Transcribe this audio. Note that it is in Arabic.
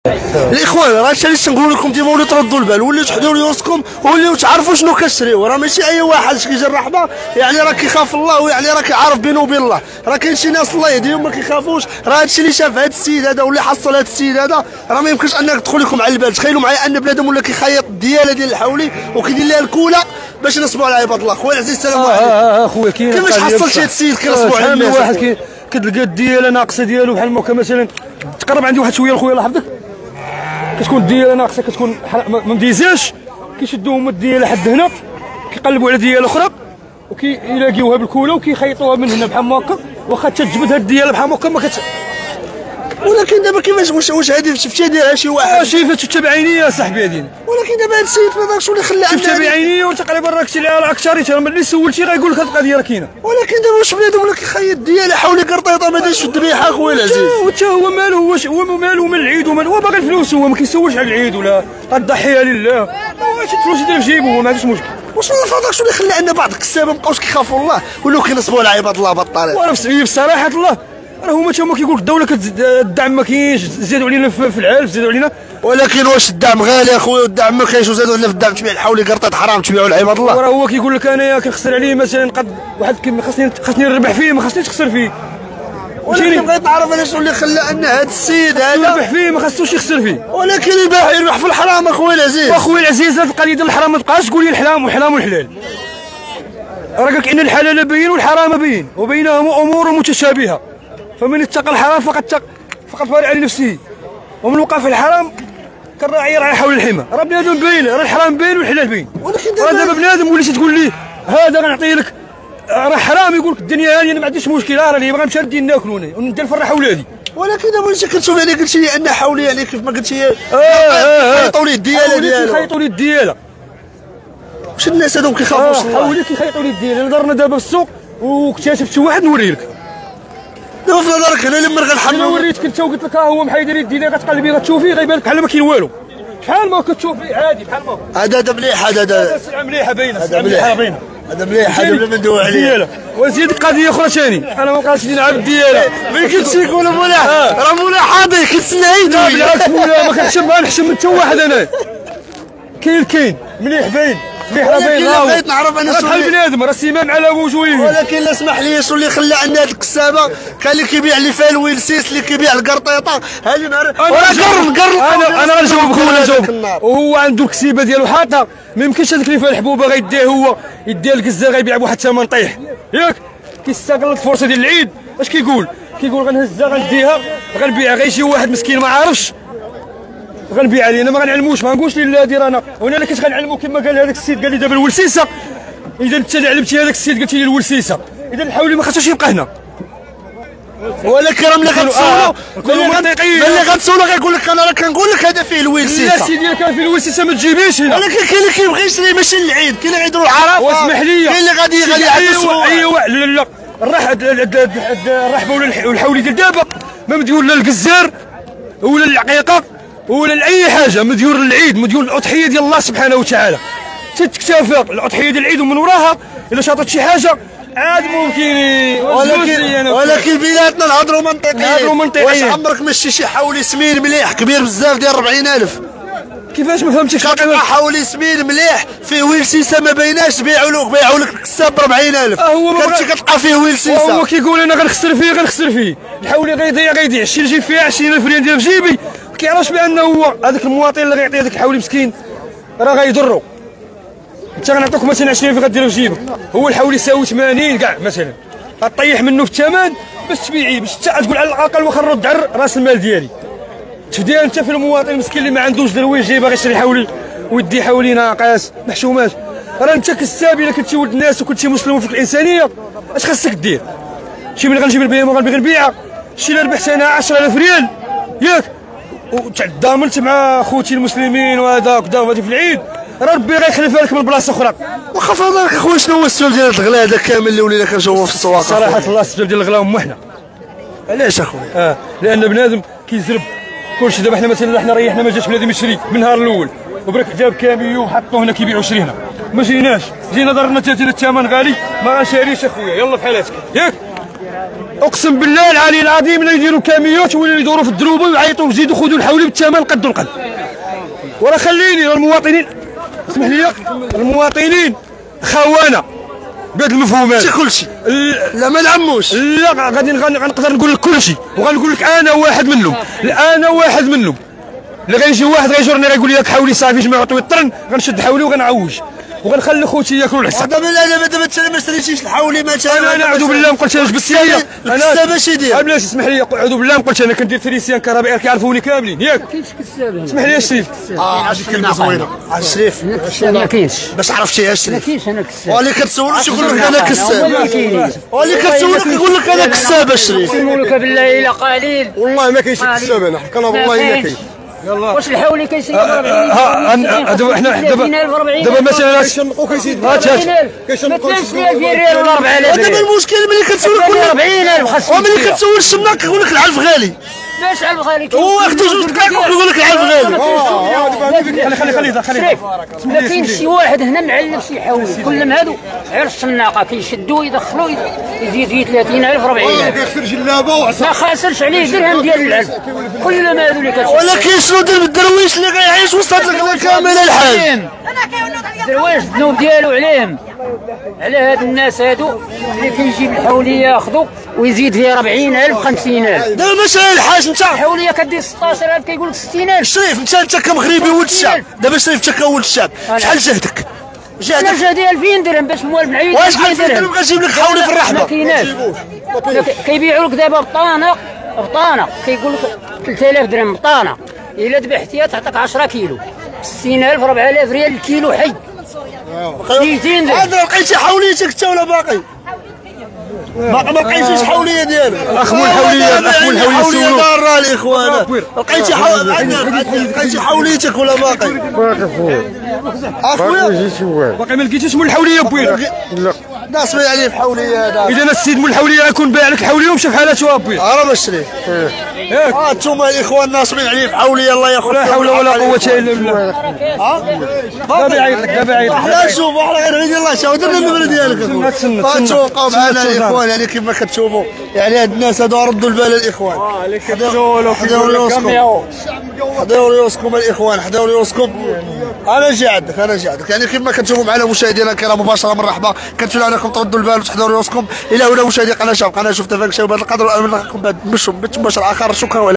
الاخوان راه هادشي علاش تنقول لكم ديما وليو تردوا البال، وليو تحضروا ريوسكم، وليو تعرفوا شنو كتشريو. راه ماشي اي واحد كيجي الرحبه يعني راه كيخاف الله، ويعني راه كيعرف بينه وبين الله. راه كاين شي ناس الله يهديهم ما كيخافوش. راه هادشي اللي شاف هاد السيد هذا واللي حصل هاد السيد هذا راه ما يمكنش انك تدخل لكم على البال. تخيلوا معايا ان بنادم ولا كيخيط الدياله ديال الحولي وكيدير لها الكوله باش ينصبوا على عباد الله. خويا العزيز السلام عليكم. خويا كاين كيفاش حصل شي هاد السيد كينصبوا على الناس؟ واحد كتلقى الدياله ناقصه ديالو بحال هكا مثلا تقرب عندي واحد شويه خويا الله يحفظك، كتكون الدياله ناقصه، كتكون ما مديزاش، كيشدوا هما الدياله حد هنا كيقلبوا على دياله اخرى وكيلاقيوها بالكوله وكيخيطوها من هنا بحال هكا، واخا تجبد هاد الدياله بحال هكا ما كت. ولكن دابا كيفاش واش هادي شفتي دايرها شي واحد؟ شفتها بعيني يا صاحبي هادين. ولكن دابا هاد السيد ما دارش ولا خلى شفتها بعيني وتقريبا راه كنتي على اكثر ملي سولتي غايقول لك هاد القضيه راه كاينه. ولكن دابا واش بنادم ولا كيخيط ديالها حولي قرطيطه ما دايرش الذبيحه خويا العزيز؟ وتا هو مالو، واش هو مالو من العيد ومال هو باغي الفلوس، هو ما كيسولش على العيد ولا الضحيه لله، واش الفلوس يدير في جيبو هو ما عندوش مشكل. واش الله فضلك شنو اللي خلى ان بعض الكسابه مابقاوش كيخافوا الله ولاو كينصبوا على عباد الله بهذه الطريقه؟ وانا في صراحه الله راه هما كيقول لك الدوله الدعم ما كاينش، زادوا علينا في العلف، زادوا علينا. ولكن واش الدعم غالي اخويا؟ والدعم ما كاينش وزادوا علينا في الدعم. تبيع الحولي قرطيط حرام تبيعوا لعباد الله. وراه هو كيقول لك انايا كنخسر عليه مثلا قد واحد خاصني نربح فيه، ما خاصنيش نخسر فيه. ولكن بغيت نعرف انا شنو اللي خلى ان هذا السيد هذا يربح فيه ما خاصوش يخسر فيه. ولكن يربح في الحرام اخويا العزيز. اخويا العزيز هذه القضيه ديال الحرام ما تبقاش تقول لي الحرام والحلال. راه قالك ان الحلال بين والحرام بين وبينهم امور متشابهه، فمن اتقى الحرام فقد فارع لنفسه، ومن وقع في الحرام كالراعي يرعى حول الحمى. راه بنادم باين، راه الحرام باين والحلال باين. ولكن دابا بنادم وليتي تقول لي هذا غنعطي لك راه حرام، يقول لك الدنيا هانيه انا ما عنديش مشكل، راه اللي بغا نمشي ندير ناكلو وندير نفرح ولادي. ولكن دابا انت كتشوف يعني قلتي لي ان حولي يعني كيف ما قلتي خيطوا لي الدياله ديالو. كيخيطوا لي الدياله. واش الناس هذوك كيخافوش الله؟ حولي كيخيطوا لي الدياله. نضرنا دابا في السوق واكتشفت شي واحد نوري لك. دابا في نظرك هنا لما غنحمل انا وريتك انت وقلت لك ها هو محيدر يدينا غتقلبي غتشوفيه غيبان لك بحال ما كاين والو، بحال ما كتشوفي عادي بحال ما هذا مليح. هذا سلعه مليحه باينه، هذا مليح باينه، هذا مليح، هذا بلا ما ندوي عليه. وزيد قضيه اخرى ثاني، انا ما بقاش نلعب الدياله. ما يمكنش يقولوا مولاي راه مولاي حاضر كيتسنى يدوي. بالعكس مولاي ما كنحشم، ما نحشم حتى واحد انا. كاين مليح باين مليح راه باين. ولكن بغيت نعرف انا شنو بحال بنادم راه سيمام على وجوهه. ولكن لا اسمح لي شنو اللي خلى عندنا هاد الكسابه؟ كان اللي كيبيع لي فيها الويلسيس، اللي كيبيع القرطيطه هذه انا غنجاوبك. وهو عنده الكسيبه ديالو حاطه، ما يمكنش هذيك اللي فيها الحبوبه غيديه هو يديها الكزه غيبيع بواحد الثمن طيح ياك. كيستغل الفرصه ديال العيد. اش كيقول غنهزها غنديها غنبيعها غير شي واحد مسكين ما عارفش غنبيع عليه. انا ما غنعلموش، ما نقولش لا دير انا، وانا اللي كنت غنعلمو كما قال هذاك السيد. قال لي دابا الولسيسه، اذا انت اللي علمتي هذاك السيد قلتي لي الولسيسه، اذا الحولي ما خاصوش يبقى هنا. ولكن راه ملي غتسولو غيقول لك انا راه كنقول لك هذا فيه الويلسيسه. لا سيدي كان فيه الويلسيسه ما تجيبيش هنا. ولكن كاين اللي كيبغي يشري ماشي للعيد، كاين اللي غيديروا العرفه. واسمح لي كاين اللي غادي ايوا لا الرحبه ولا الحولي ديال دابا ما مديون لا القزار ولا العقيقه ولا لاي حاجه، مديون للعيد، مديون الاضحيه ديال الله سبحانه وتعالى. تكتفى الاضحيه ديال العيد ومن وراها اذا شاطت شي حاجه عاد ممكن. ولكن بيناتنا نهضروا منطقيا. واش عمرك مشي شي حولي سمين مليح كبير بزاف ديال 40,000؟ كيفاش ما فهمتيش؟ كتلقى حولي سمين مليح فيه ويلسيسه ما بيناش بيعوا لك الكساب ب 40,000. كنتي كتلقى فيه ويلسيسه. هو كيقول انا غنخسر فيه. الحولي غيضيع شي نجيب فيه 20,000 ريال ديال في جيبي. ما كيعرفش بان هو هذاك المواطن اللي غيعطي هذاك الحولي مسكين راه غيضرو. انت غنعطيك مثلا 20,000 غديرها في جيبك، هو الحولي يساوي 80 كاع مثلا، غطيح منه في الثمن باش تبيعيه، باش تقول على الاقل واخا نرد على راس المال ديالي. تفديها انت في المواطن المسكين اللي ما عندوش درويش جاي باغي يشري حولي ويدي حولي ناقص محشومات. راه انت كساب الا كنتي ولد الناس وكنتي مسلم وفيك الانسانيه اش خاصك دير؟ شي ملي غنجيب البهيمه غنبغي نبيعها، شي اللي ربحت انا 10,000 ريال ياك وتعداملت مع خوتي المسلمين وهذا وكذا وهادي في العيد، راه ربي غيخلفها لك من بلاصه اخرى. واخا فضلك اخويا شنو هو السبب ديال الغلا هذا كامل اللي ولينا كنشوفوه في السواق؟ صراحه الله السبب ديال الغلا هم حنا. علاش اخويا؟ لان بنادم كيزرب كلشي. دابا حنا مثلا حنا ريحنا ما جاش بنادم يشري من النهار الاول وبرك جاب كاميو وحطوه هنا كيبيعوا شرينا، ما جيناش، جينا ضرنا 30 الثمن غالي ما غنشاريش اخويا. يلا بحال هاتك ياك. اقسم بالله العلي العظيم لا يديروا كاميوت ولا يدوروا في الدروبه ويعيطوا ويزيدوا خذوا الحولي بالثمن قد القد. وراه خليني المواطنين، اسمح لي، المواطنين خونه بهذ المفهومات. ماشي كلشي، لا ما نعموش، لا غادي غنقدر نقول لك كلشي، وغنقول لك انا واحد منهم، انا واحد منهم. اللي غيجي واحد غيجرني غيقول لي حولي صافي جماعه ويطرن، غنشد حولي وغنعوج وغنخلي خوتي ياكلوا الحساب. دابا دابا انت ما تشريش الحولي مثلا. انا اعوذ بالله ما قلتش انا جبت السياره، الكساب اش يدير؟ بلاش اسمح لي، اعوذ بالله ما قلتش انا كندير تريسيان كهربائي كيعرفوني كاملين ياك. كاينش كساب هنا. اسمح لي يا شريف. هذه كلمه زوينه. الشريف ما كاينش، باش عرفتي يا ما شريف. كاينش انا كساب. واللي كتسولوش يقول لك انا كساب، كاينين واللي كتسولك يقول لك انا كساب الشريف. يسمولك بالله الا قليل. والله ما كاينش كساب هنا، حكنا والله ما كاين. واش الحولي كيسير دابا حنا دابا مثلا كيشنقوا كيزيد هات ما كاينش 3000 ريال ولا 4000 دابا ريال. المشكل ملي كتسولك يقول لك 40000 خاص. وملي كتسول الشماك يقول لك العلف غالي. باش على الغالي هو اخذوا جوج دقائق ويقول لك العلف غالي. خلي ما كاينش شي واحد هنا معلم شي حولي، كلهم هادو غير الشناقه كيشدوا يدخلوا يزيد فيه 30000 40000. كيخسر جلابه ما خاسرش عليه درهم ديال العلف، كلهم هادو اللي كتشوف. ولكن شنو دير بالدرويش اللي غيعيش وسط هاد الغلا كامل الحاج؟ الدرويش الذنوب ديالو عليهم، على هاد الناس هادو اللي كيجيب الحوليه ياخذوا ويزيد فيها 40000 50000. دابا ماشي الحاج انت الحوليه كدير 16000 كيقول لك 60000. شريف، انت كمغربي ولد الشعب. دابا شريف انت كولد الشعب، شحال جهدك؟ انا جهدي 2000 درهم باش موالف معايا. واش 2000 درهم غنجيب لك حولي في الرحبه؟ ما كايناش، كيبيعوا لك دابا بطانه كيقول لك 3000 درهم بطانه، الا ذبحتيها تعطيك 10 كيلو 60000 4000 ريال الكيلو حي. 200 درهم. هذا لقيتي حوليتك انت ولا باقي؟ ما لقيتيش حوليه ديالو. اخمو الحوليه دار الاخوان. لقيتي حوليتك ولا باقي؟ اخويا باقي ما لقيتيش مول الحوليه بويا. لا ناصبين عليه بحوليه هذا. اذا السيد مول الحوليه يكون بايع لك الحوليه ومشى في حالته بويا. راه بشري. انتم الاخوان ناصبين عليه بحوليه الله ياخذ. لا حول ولا قوه الا بالله. دابا يعيط لك دابا يعيط لك. لا شوف احنا غير عيد الله شاو درنا النمره ديالك اخويا. فتوقعوا معنا الاخوان يعني كما كتشوفوا يعني هاد الناس هادو ردوا البال الاخوان. حضروا ريوسكم الاخوان، حضروا ريوسكم. انا جاي عندك يعني كما كتشوفوا معنا مشاهدينا الكرام مباشره من الرحبه، كنتمنى انكم تردوا البال وتحضروا ريوسكم. الى هنا مشاهدي قناه شوف تفاك شباب بهذا القدر، نلقاكم بعد مباشر اخر. شكرا.